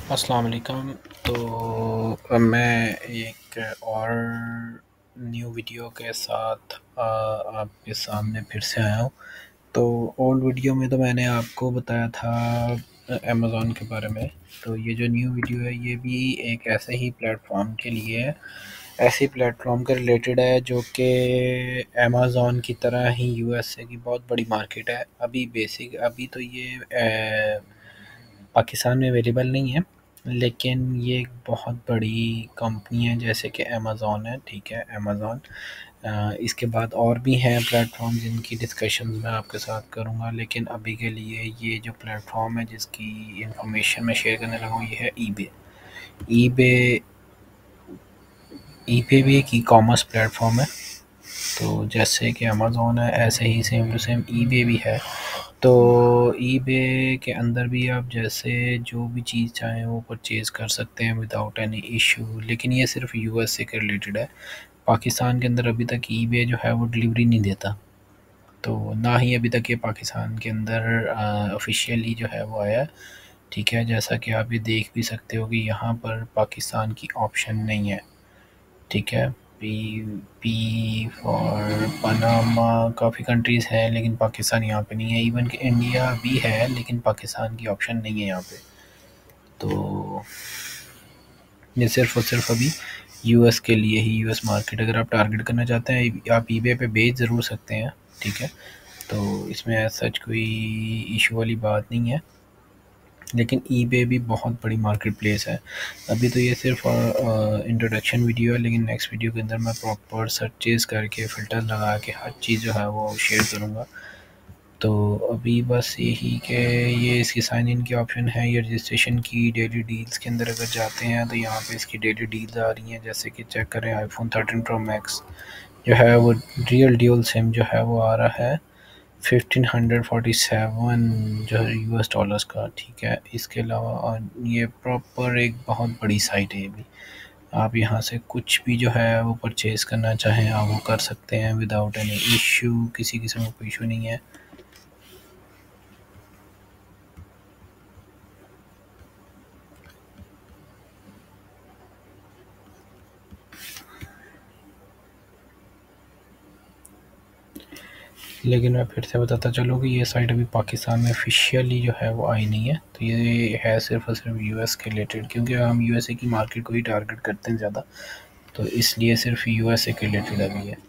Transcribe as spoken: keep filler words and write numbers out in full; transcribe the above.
अस्सलाम वालेकुम। तो अब मैं एक और न्यू वीडियो के साथ आ, आपके सामने फिर से आया हूँ। तो ओल्ड वीडियो में तो मैंने आपको बताया था अमेज़ॉन के बारे में। तो ये जो न्यू वीडियो है ये भी एक ऐसे ही प्लेटफॉर्म के लिए है, ऐसे प्लेटफॉर्म के रिलेटेड है जो कि अमेज़ॉन की तरह ही यूएसए की बहुत बड़ी मार्केट है। अभी बेसिक अभी तो ये अ, पाकिस्तान में अवेलेबल नहीं है, लेकिन ये एक बहुत बड़ी कंपनी है जैसे कि अमेज़ॉन है। ठीक है, अमेज़ॉन अ, इसके बाद और भी हैं प्लेटफॉर्म जिनकी डिस्कशंस मैं आपके साथ करूंगा, लेकिन अभी के लिए ये जो प्लेटफॉर्म है जिसकी इंफॉर्मेशन मैं शेयर करने लगा हूँ ये है ईबे। ईबे ईबे भी एक ई कॉमर्स प्लेटफॉर्म है। तो जैसे कि अमेज़ॉन है ऐसे ही सेम टू सेम ईबे भी है। तो ईबे के अंदर भी आप जैसे जो भी चीज़ चाहें वो परचेज़ कर सकते हैं विदाउट एनी इशू, लेकिन ये सिर्फ यूएसए के रिलेटेड है। पाकिस्तान के अंदर अभी तक ईबे जो है वो डिलीवरी नहीं देता। तो ना ही अभी तक ये पाकिस्तान के अंदर ऑफिशियली जो है वो आया। ठीक है, जैसा कि आप ये देख भी सकते हो कि यहाँ पर पाकिस्तान की ऑप्शन नहीं है। ठीक है, पी पी फॉर पनामा काफ़ी कंट्रीज़ हैं लेकिन पाकिस्तान यहाँ पे नहीं है। इवन कि इंडिया भी है लेकिन पाकिस्तान की ऑप्शन नहीं है यहाँ पे। तो ये सिर्फ और सिर्फ अभी यूएस के लिए ही, यूएस मार्केट अगर आप टारगेट करना चाहते हैं आप ईबे पे बेच ज़रूर सकते हैं। ठीक है, तो इसमें एज सच कोई इशू वाली बात नहीं है, लेकिन ईबे भी बहुत बड़ी मार्केट प्लेस है। अभी तो ये सिर्फ इंट्रोडक्शन वीडियो है, लेकिन नेक्स्ट वीडियो के अंदर मैं प्रॉपर सर्चेस करके फ़िल्टर लगा के हर चीज़ जो है वो शेयर करूँगा। तो अभी बस यही कि ये इसकी साइन इन की ऑप्शन है, ये रजिस्ट्रेशन की डेली डील्स के अंदर अगर जाते हैं तो यहाँ पे इसकी डेली डील्स आ रही हैं। जैसे कि चेक करें, आईफोन थर्टीन प्रो मैक्स जो है वो रियल ड्यूल सिम जो है वो आ रहा है फिफ्टीन हंड्रेड फोर्टी सेवन जो है यूएस डॉलर्स का। ठीक है, इसके अलावा और ये प्रॉपर एक बहुत बड़ी साइट है ये भी। आप यहाँ से कुछ भी जो है वो परचेज़ करना चाहें आप वो कर सकते हैं विदाउट एनी इशू, किसी किस्म का कोई इशू नहीं है। लेकिन मैं फिर से बताता चलूँ कि ये साइट अभी पाकिस्तान में ऑफिशियली जो है वो आई नहीं है। तो ये है सिर्फ और सिर्फ यूएस के रिलेटेड, क्योंकि हम यूएसए की मार्केट को ही टारगेट करते हैं ज़्यादा, तो इसलिए सिर्फ यूएसए के रिलेटेड अभी है।